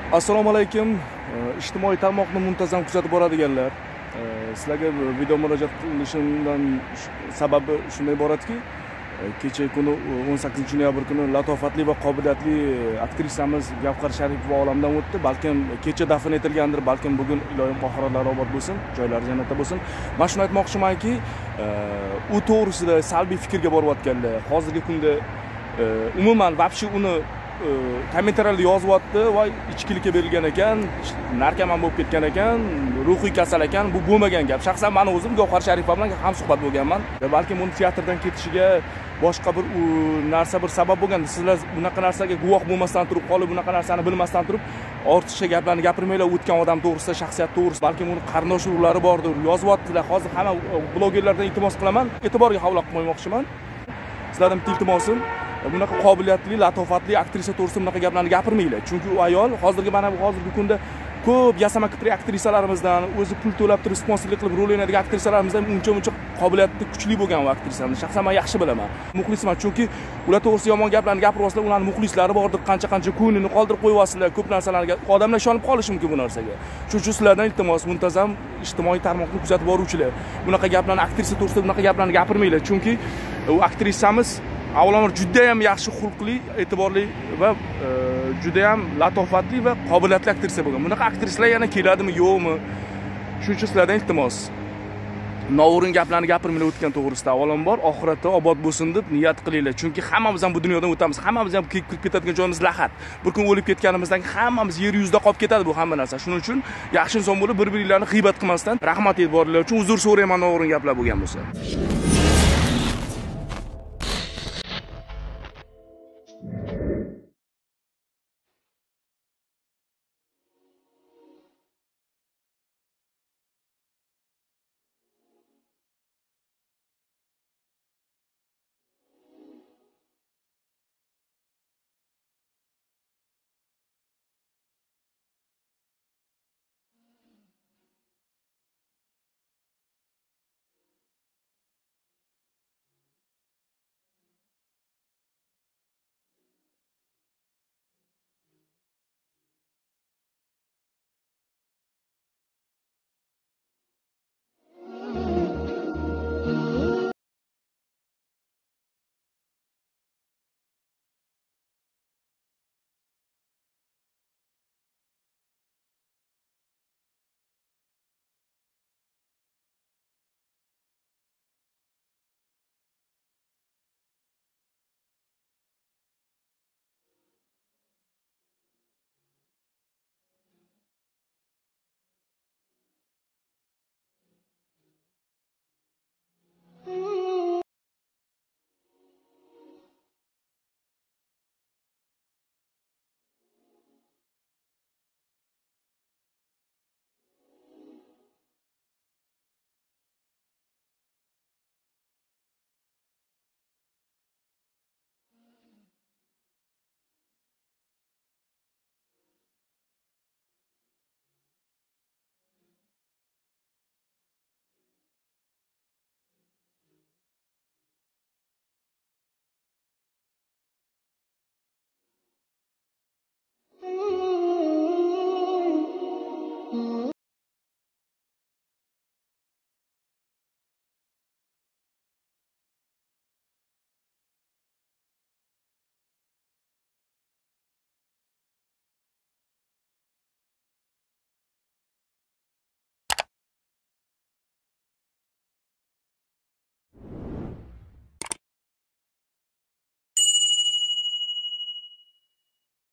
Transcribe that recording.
Assalomu alaykum. Ijtimoiy tarmoqni muntazam kuzatib boradiganlar. Sizlarga video murojaat qilishimdan sababi shunday iboratki, kecha kuni 18-noyabr kuni latofatli va qobiliyatli aktrisamiz Gavhar Sharipova olamdan o'tdi. Balkim kecha dafn etilgandir, balkim bugun iloyim oxiratlari obod bo'lsin, joylari jannatda bo'lsin. Men shuni aytmoqchimanki, u to'g'risida salbiy fikrga boryapganlar. Hozirgi kunda umuman vobshe uni kommentariylarda yozyapti va ichkilikka berilgan ekan, narkoman bo'lib ketgan ekan, ruhiy kasal ekan. Bu bo'lmagan gap. Shaxsan men o'zim Gavhar Sharipova bilan ham suhbat bo'lganman. Balkim uni teatrdan ketishiga boshqa bir narsa bir sabab bo'lgan. Sizlar bunaqa narsaga guvoh bo'lmasdan turib qolib, bunaqa narsani bilmasdan turib, ortiqcha gaplarni gapirmanglar. O'tgan odam to'g'risida, shaxsiyat to'g'risida, balkim uni qarindosh urug'lari bordir, yozyaptilar. Hozir hamma blogerlardan iltimos qilaman, e'tiborga havola qilmoqchiman. Sizlardan iltimosim, bunaqa qobiliyatli, latofatli aktrisa to'g'risida bunaqa gaplarni gapirmanglar. Chunki u ayol hozirgi hozirgi kunda ko'p yasama kipri aktrisalarimizdan, o'zi pul to'lab turib sponsorlik qilib rol o'ynaydigan aktrisalarimizdan uncha qobiliyatli, kuchli bo'lgan u aktrisani shaxsan men yaxshi bilaman. Muxlisman, chunki ular to'g'risida yomon gaplarni gapiryapsizlar, ularning muxlislari bordir, qancha ko'nglini qoldirib qo'yyapsizlar, ko'p narsalarga. Odamlar ishonib qolishi mumkin bu narsaga. Shuning uchun sizlardan iltimos, muntazam ijtimoiy tarmoqni kuzatib boruvchilar, bunaqa gaplarni, aktrisa to'g'risida bunaqa gaplarni gapirmanglar, chunki u aktrisamiz avvalambor juda ham yaxshi xulqli, e'tiborli va juda ham latofatli va qobiliyatli aktrisa bo'lgan. Bunaqa aktrisalar yana keladimi, yo'qmi? Shuning uchun sizlardan iltimos, noo'rin gaplarni gapirmanglar o'tgan to'g'risida. Avvalambor oxiratda obod bo'lsin deb niyat qilinglar. Chunki hammamiz ham bu dunyodan o'tamiz. Hammamiz ham kirib ketadigan joyimiz lahat. Bir kun o'lib ketganimizdan hammamiz yer yuzida qolib ketadi bu hamma narsa. Shuning uchun yaxshi inson bo'lib, bir-biringlarni g'iybat qilmasdan rahmat e'tiborlar uchun uzr so'rayman noo'rin gaplar bo'lgan bo'lsa.